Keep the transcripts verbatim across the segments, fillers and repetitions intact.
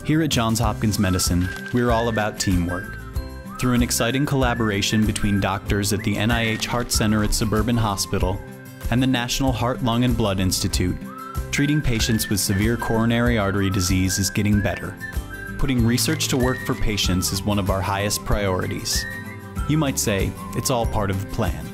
Here at Johns Hopkins Medicine, we're all about teamwork. Through an exciting collaboration between doctors at the N I H Heart Center at Suburban Hospital and the National Heart, Lung, and Blood Institute, treating patients with severe coronary artery disease is getting better. Putting research to work for patients is one of our highest priorities. You might say it's all part of the plan.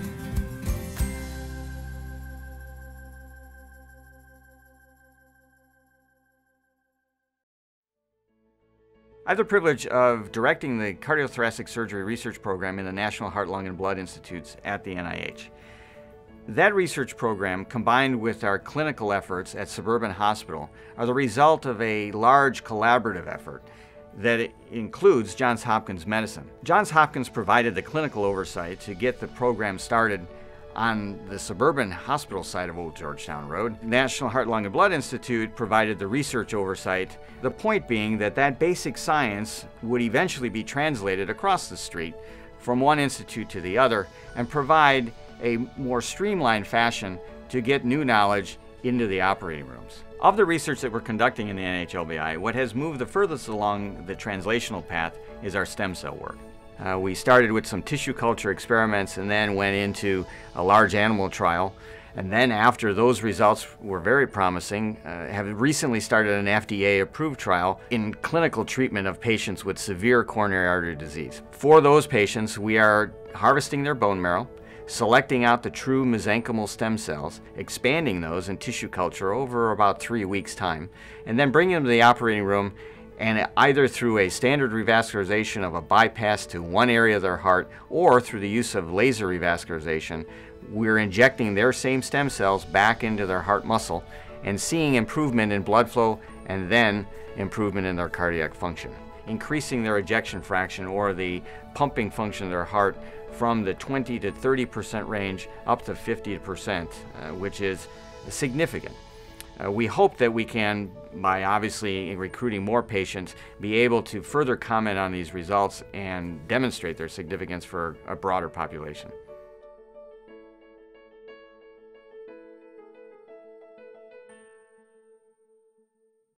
I have the privilege of directing the cardiothoracic surgery research program in the National Heart, Lung, and Blood Institutes at the N I H. That research program, combined with our clinical efforts at Suburban Hospital, are the result of a large collaborative effort that includes Johns Hopkins Medicine. Johns Hopkins provided the clinical oversight to get the program started on the Suburban Hospital side of Old Georgetown Road. National Heart, Lung, and Blood Institute provided the research oversight, the point being that that basic science would eventually be translated across the street from one institute to the other and provide a more streamlined fashion to get new knowledge into the operating rooms. Of the research that we're conducting in the N I H L B I, what has moved the furthest along the translational path is our stem cell work. Uh, we started with some tissue culture experiments and then went into a large animal trial. And then after those results were very promising, uh, have recently started an F D A-approved trial in clinical treatment of patients with severe coronary artery disease. For those patients, we are harvesting their bone marrow, selecting out the true mesenchymal stem cells, expanding those in tissue culture over about three weeks' time, and then bringing them to the operating room, and either through a standard revascularization of a bypass to one area of their heart or through the use of laser revascularization, we're injecting their same stem cells back into their heart muscle and seeing improvement in blood flow and then improvement in their cardiac function, increasing their ejection fraction or the pumping function of their heart from the twenty to thirty percent range up to fifty percent, uh, which is significant. Uh, we hope that we can, by obviously recruiting more patients, be able to further comment on these results and demonstrate their significance for a broader population.